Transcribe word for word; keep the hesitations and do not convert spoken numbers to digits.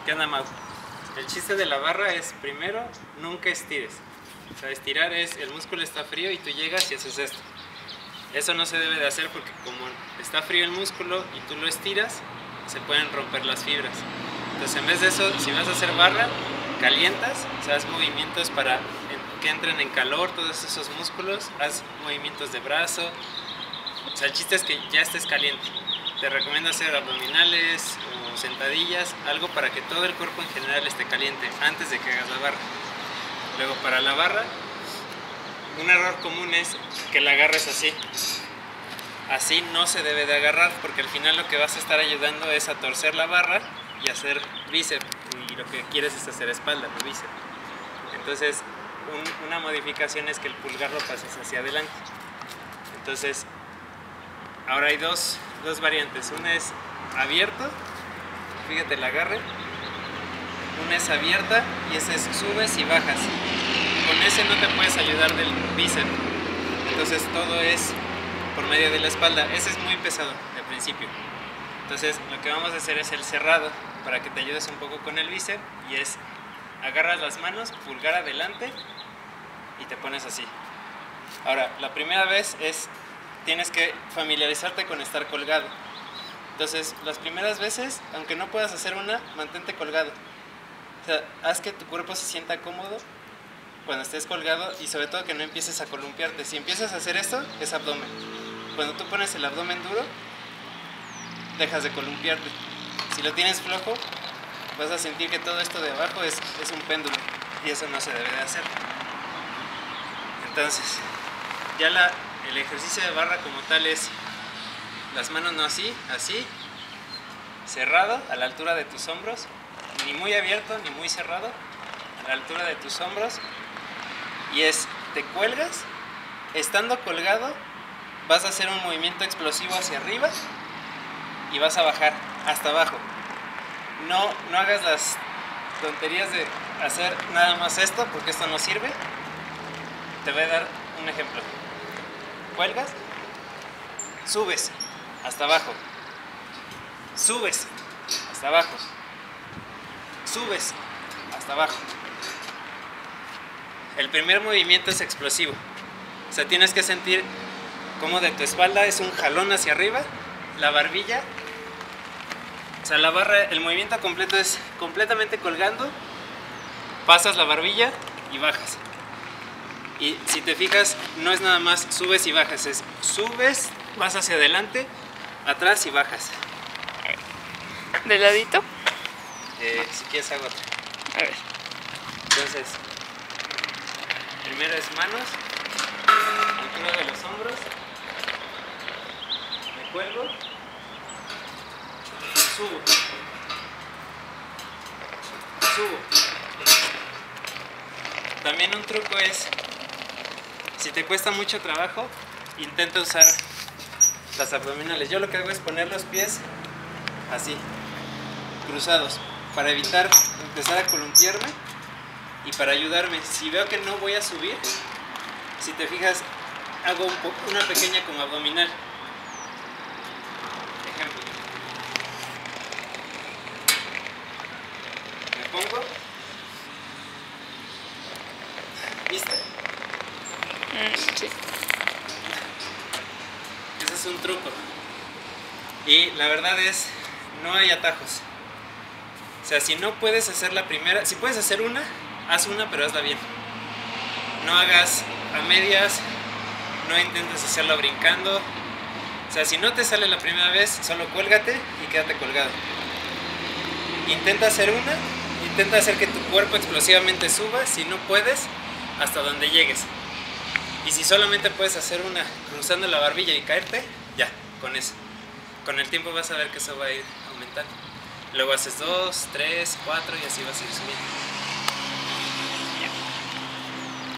¿Qué onda, Mau? El chiste de la barra es, primero, nunca estires. O sea, estirar es, el músculo está frío y tú llegas y haces esto. Eso no se debe de hacer porque como está frío el músculo y tú lo estiras, se pueden romper las fibras. Entonces, en vez de eso, si vas a hacer barra, calientas, o sea, haz movimientos para que entren en calor todos esos músculos, haz movimientos de brazo. O sea, el chiste es que ya estés caliente. Te recomiendo hacer abdominales o sentadillas, algo para que todo el cuerpo en general esté caliente antes de que hagas la barra. Luego, para la barra, un error común es que la agarres así. Así no se debe de agarrar porque al final lo que vas a estar ayudando es a torcer la barra y hacer bíceps, y lo que quieres es hacer espalda, no bíceps. Entonces, un, una modificación es que el pulgar lo pases hacia adelante. Entonces, ahora hay dos, dos variantes. Una es abierto, fíjate el agarre. Una es abierta y esa es subes y bajas. Con ese no te puedes ayudar del bíceps. Entonces todo es por medio de la espalda. Ese es muy pesado al principio. Entonces lo que vamos a hacer es el cerrado para que te ayudes un poco con el bíceps, y es agarras las manos, pulgar adelante y te pones así. Ahora, la primera vez es tienes que familiarizarte con estar colgado. Entonces, las primeras veces, aunque no puedas hacer una, mantente colgado. O sea, haz que tu cuerpo se sienta cómodo cuando estés colgado y sobre todo que no empieces a columpiarte. Si empiezas a hacer esto, es abdomen. Cuando tú pones el abdomen duro, dejas de columpiarte. Si lo tienes flojo, vas a sentir que todo esto de abajo es, es un péndulo y eso no se debe de hacer. Entonces, ya la, el ejercicio de barra como tal es las manos no así, así, cerrado a la altura de tus hombros, ni muy abierto ni muy cerrado, a la altura de tus hombros, y es, te cuelgas, estando colgado vas a hacer un movimiento explosivo hacia arriba y vas a bajar hasta abajo. No, no hagas las tonterías de hacer nada más esto porque esto no sirve. Te voy a dar un ejemplo. Cuelgas, subes hasta abajo, subes hasta abajo, subes hasta abajo. El primer movimiento es explosivo, o sea, tienes que sentir como de tu espalda es un jalón hacia arriba, la barbilla, o sea, la barra, el movimiento completo es completamente colgando, pasas la barbilla y bajas. Y si te fijas, no es nada más subes y bajas, es subes, vas hacia adelante, atrás y bajas. ¿De ladito? Eh, si quieres hago otra. A ver. Entonces, primero es manos, altura de los hombros, me cuelgo, subo, subo. También un truco es, si te cuesta mucho trabajo, intenta usar las abdominales. Yo lo que hago es poner los pies así, cruzados, para evitar empezar a columpiarme y para ayudarme. Si veo que no voy a subir, si te fijas, hago un poco, una pequeña como abdominal. Ejemplo. Me pongo. ¿Viste? Mm, sí. Ese es un truco. Y la verdad es, no hay atajos. O sea, si no puedes hacer la primera, si puedes hacer una, haz una, pero hazla bien. No hagas a medias, no intentes hacerlo brincando. O sea, si no te sale la primera vez, solo cuélgate y quédate colgado. Intenta hacer una, intenta hacer que tu cuerpo explosivamente suba, si no puedes, hasta donde llegues. Y si solamente puedes hacer una cruzando la barbilla y caerte, ya, con eso. Con el tiempo vas a ver que eso va a ir aumentando. Luego haces dos, tres, cuatro y así vas a ir subiendo.